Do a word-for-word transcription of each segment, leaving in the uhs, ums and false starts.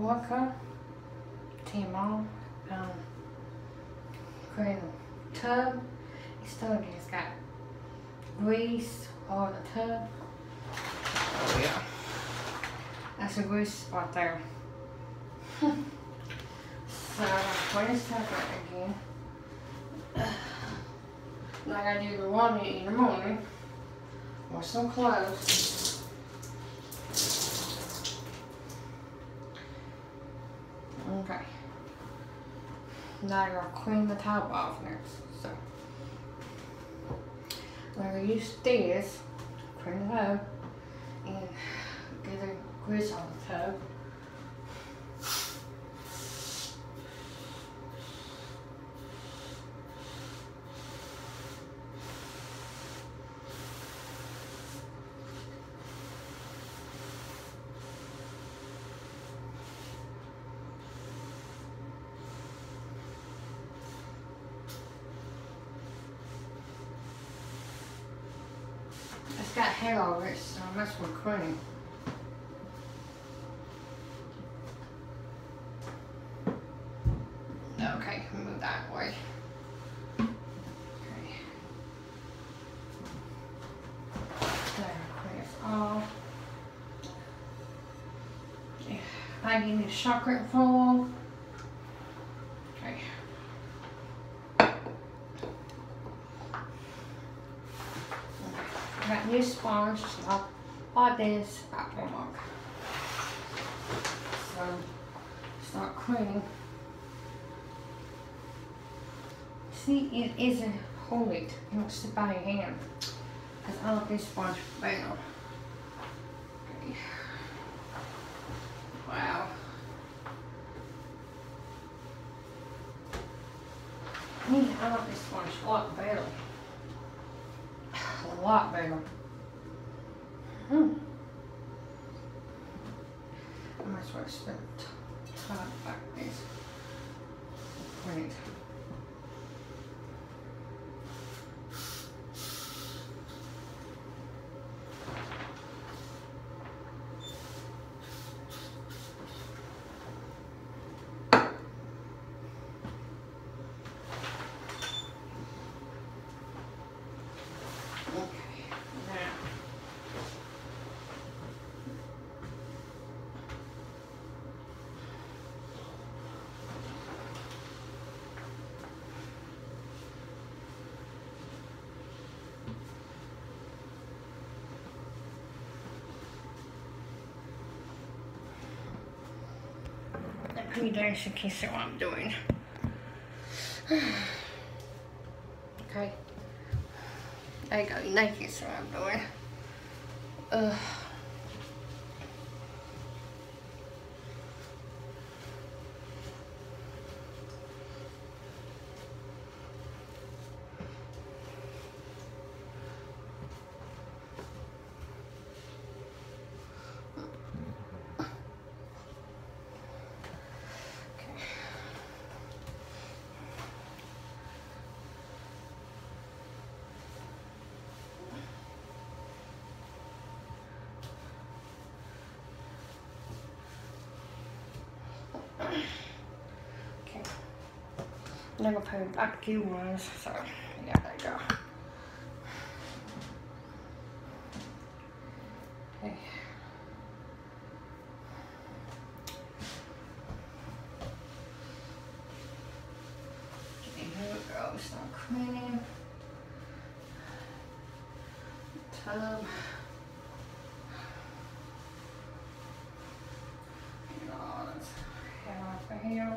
Orca, Tmall, um, create a tub. This tub has got grease all in the tub. Oh yeah. That's a grease spot there. So I'm gonna clean this tub right again. Like I do the laundry in the morning. Wash some clothes. Okay. Now I'm gonna clean the tub off next. So I'm gonna use this, clean it up, and get the grease on the tub. It's got hair over it, so I must be cleaning. Okay, move that way. Okay. There, clean this off. Yeah. I need a chocolate full. Okay. I got new sponge, so I bought this about one month. So, start cleaning. See, it isn't hold it. You don't sit by your hand. Because I like this sponge better. Okay. Wow. Me, I like this sponge a lot better. A lot better. Hmm. I might as well spend time like this. Great. Pretty darn sure can't see what I'm doing. Okay. There you go, you know you can see what I'm doing. Ugh. Okay. I'm gonna put back a few ones, so yeah, there you go. Okay. Okay, here we go. Start cleaning. Tub. Here.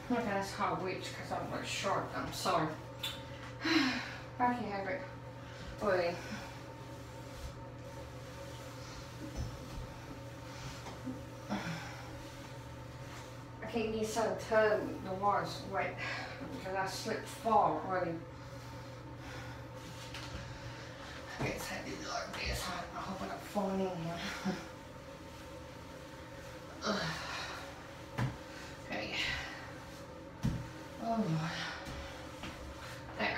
Okay, that's hot witch because I'm really short. I'm sorry. Back you have it. Wait. I can't get some tub. The water's wet because I slipped fall already. I guess I did it like this. I hope I'm not falling in here. Okay. Oh Lord. There.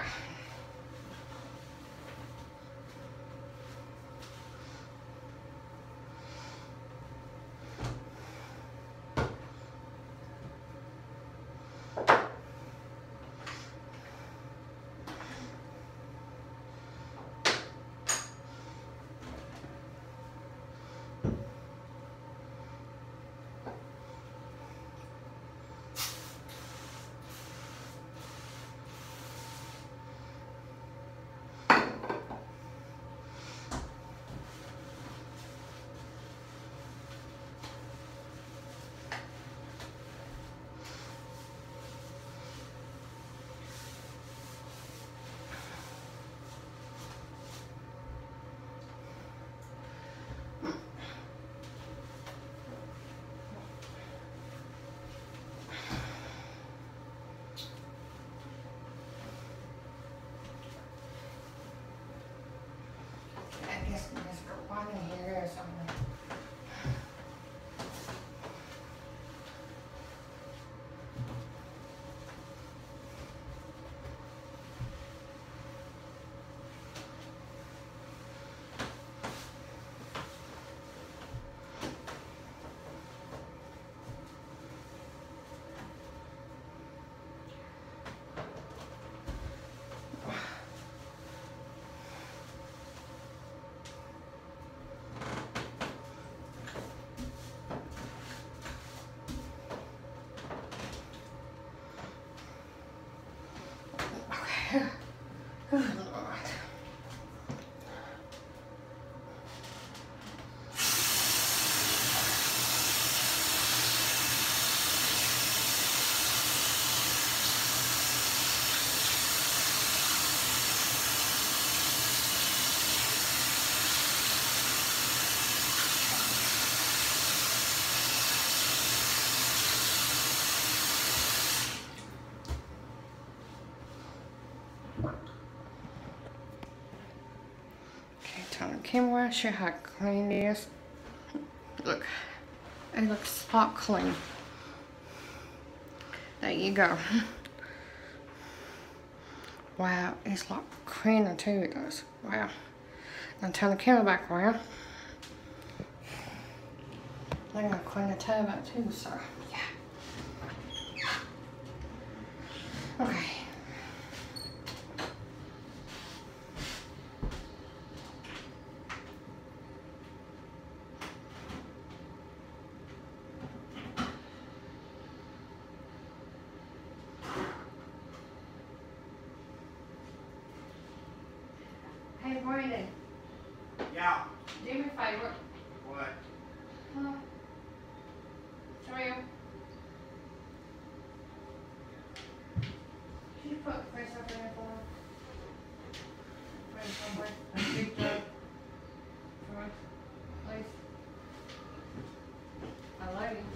I guess there's one in here or something. Good Lord. Turn the camera, show how clean it is. Look, it looks spot clean. There you go. Wow, it's like cleaner too, it does. Wow. Now turn the camera back around. I'm gonna clean the tub out too, so yeah. Okay. Hey, Brandon. Yeah. Do me a favor. What? Huh? Sorry. Can you put Chris up in there for me? Right somewhere. A big jug. For us, please. I love you.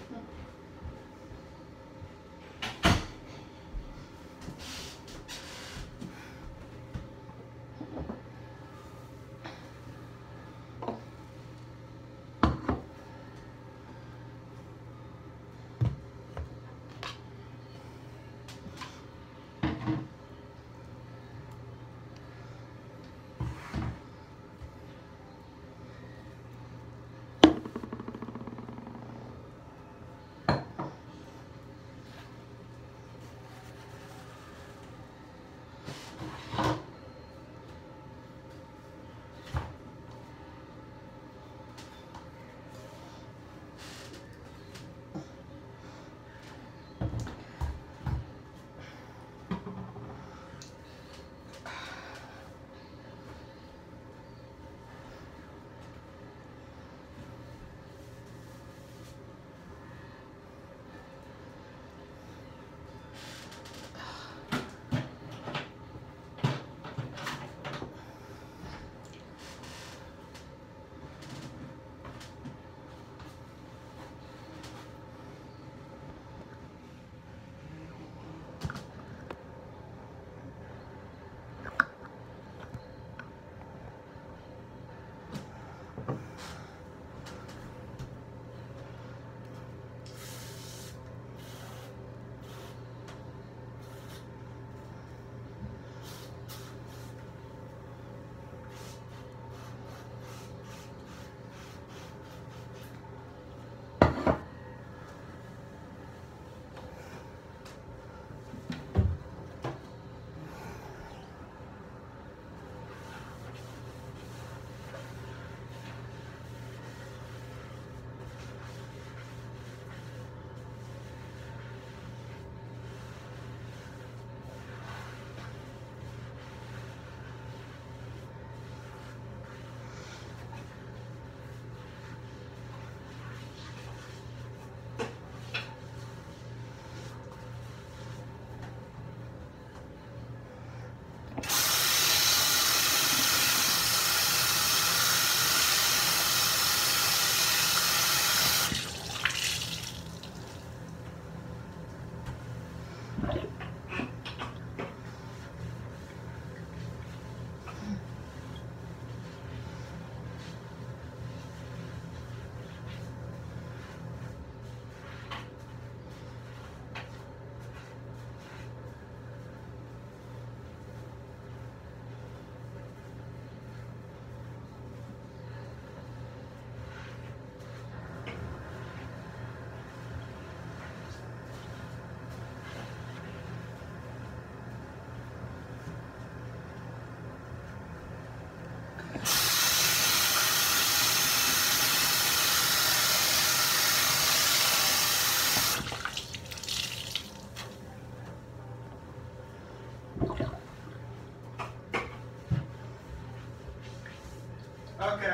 Okay.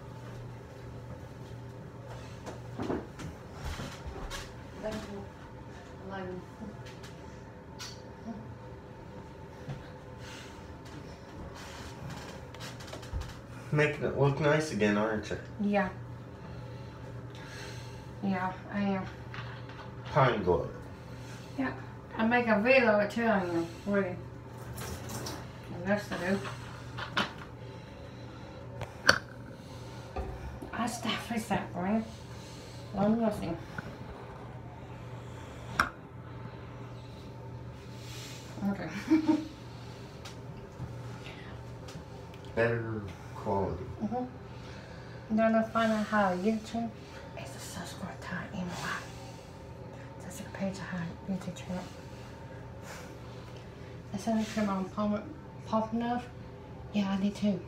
Eleven. Making it look nice again, aren't you? Yeah. Yeah, I am. Pine Glut. Yeah. I make a video of it too on you. Really. That's to do. I start with that one. One nothing. Okay. Better quality. Mm-hmm. Then I find out how YouTube is a subscribe time in what? That's a page of how YouTube channel. I said I come on pop, pop enough. Yeah, I did too.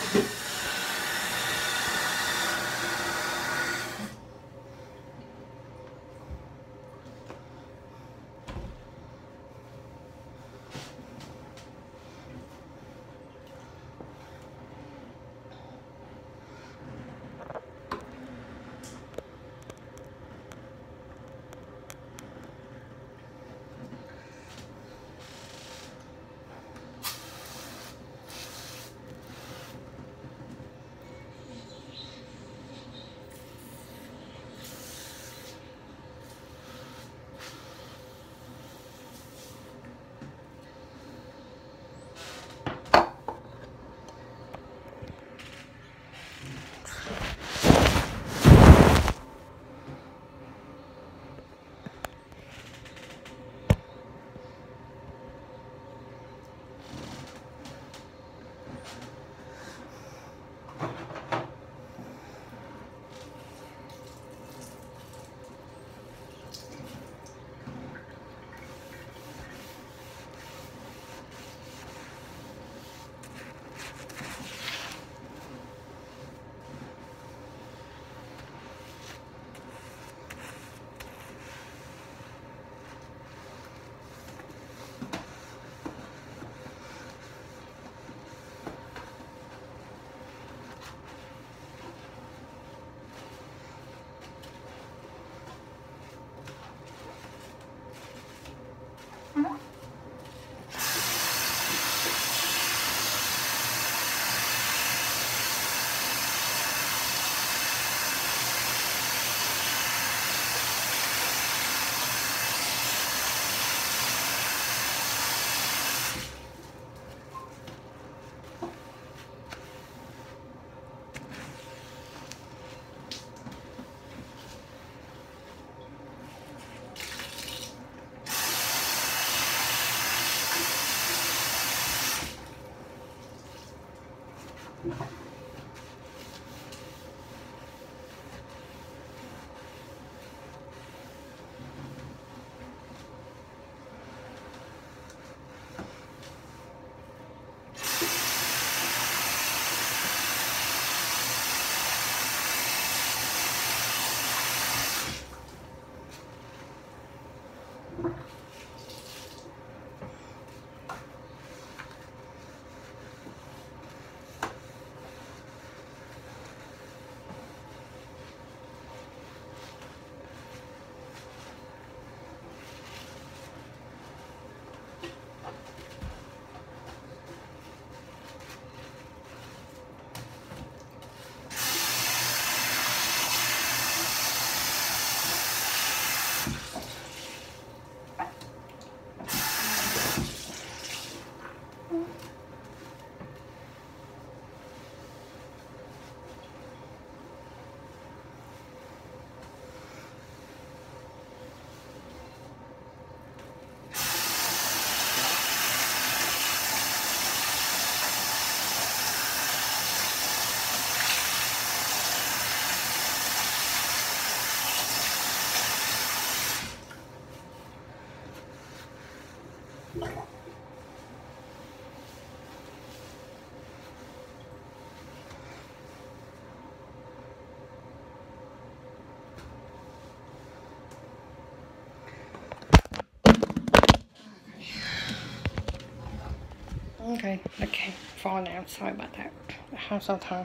Okay, okay, fall down. Sorry about that. I have some time.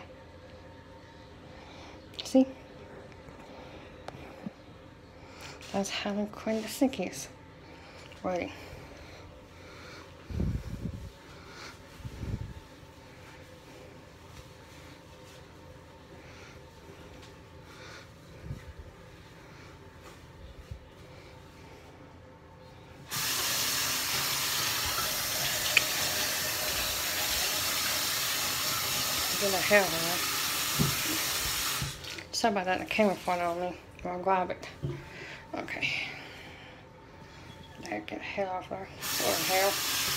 See? That's how clean the sink is. Ready. Get the hell out. Sorry about that, the camera falling on me. I'll grab it. Okay. There, get the hair off there. Or the hair.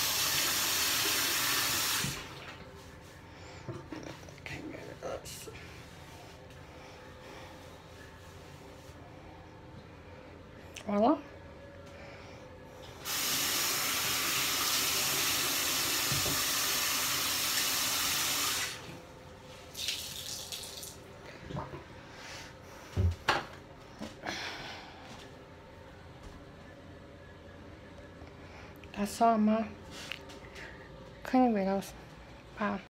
Okay, good. Let's see. Voila. I saw my cleaning videos. Bye.